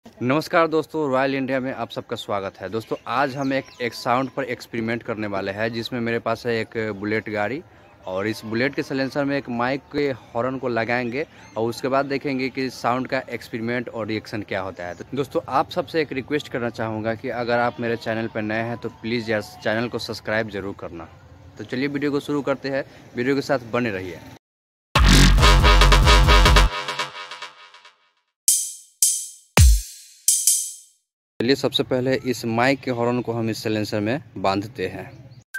नमस्कार दोस्तों, royal India में आप सबका स्वागत है। दोस्तों आज हम एक साउंड पर एक्सपेरिमेंट करने वाले हैं, जिसमें मेरे पास है एक बुलेट गाड़ी और इस बुलेट के साइलेंसर में एक माइक के हॉर्न को लगाएंगे और उसके बाद देखेंगे कि साउंड का एक्सपेरिमेंट और रिएक्शन क्या होता है। तो दोस्तों आप सबसे एक रिक्वेस्ट करना चाहूँगा कि अगर आप मेरे चैनल पर नए हैं तो प्लीज़ यार चैनल को सब्सक्राइब ज़रूर करना। तो चलिए वीडियो को शुरू करते हैं, वीडियो के साथ बने रहिए। चलिए सबसे पहले इस माइक के हॉर्न को हम इस साइलेंसर में बांधते हैं।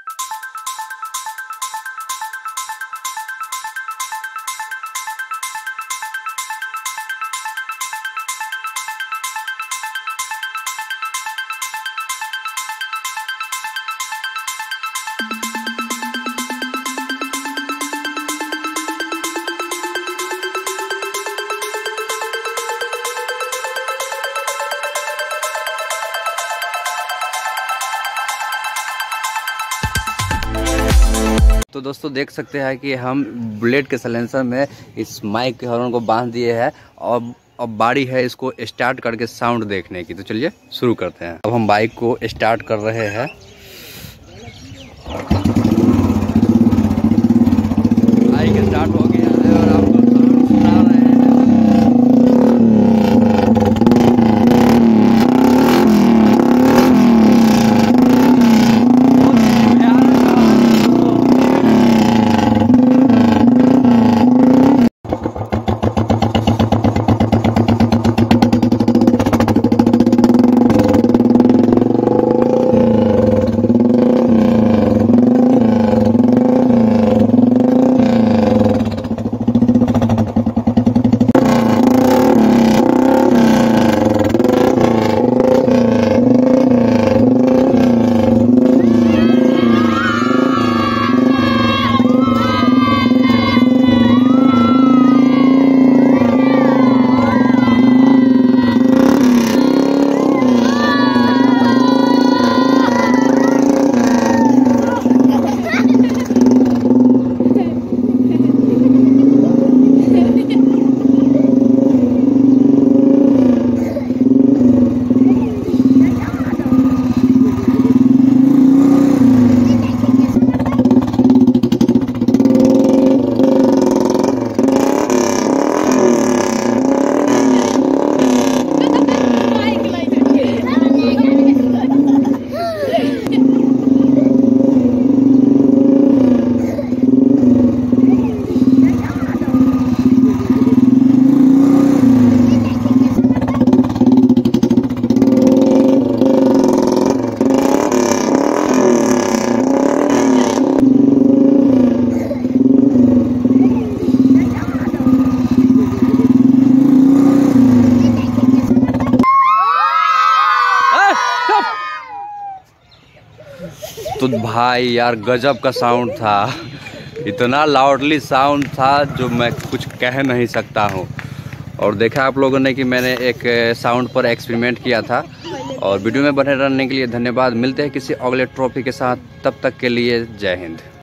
तो दोस्तों देख सकते हैं कि हम बुलेट के साइलेंसर में इस माइक के हॉर्न को बांध दिए हैं और अब बारी है इसको स्टार्ट करके साउंड देखने की। तो चलिए शुरू करते हैं। अब हम बाइक को स्टार्ट कर रहे हैं। बाइक स्टार्ट हो गया है और आपको साउंड सुना रहे हैं। तो भाई यार गजब का साउंड था, इतना लाउडली साउंड था जो मैं कुछ कह नहीं सकता हूँ। और देखा आप लोगों ने कि मैंने एक साउंड पर एक्सपेरिमेंट किया था। और वीडियो में बने रहने के लिए धन्यवाद। मिलते हैं किसी अगले ट्रॉफी के साथ, तब तक के लिए जय हिंद।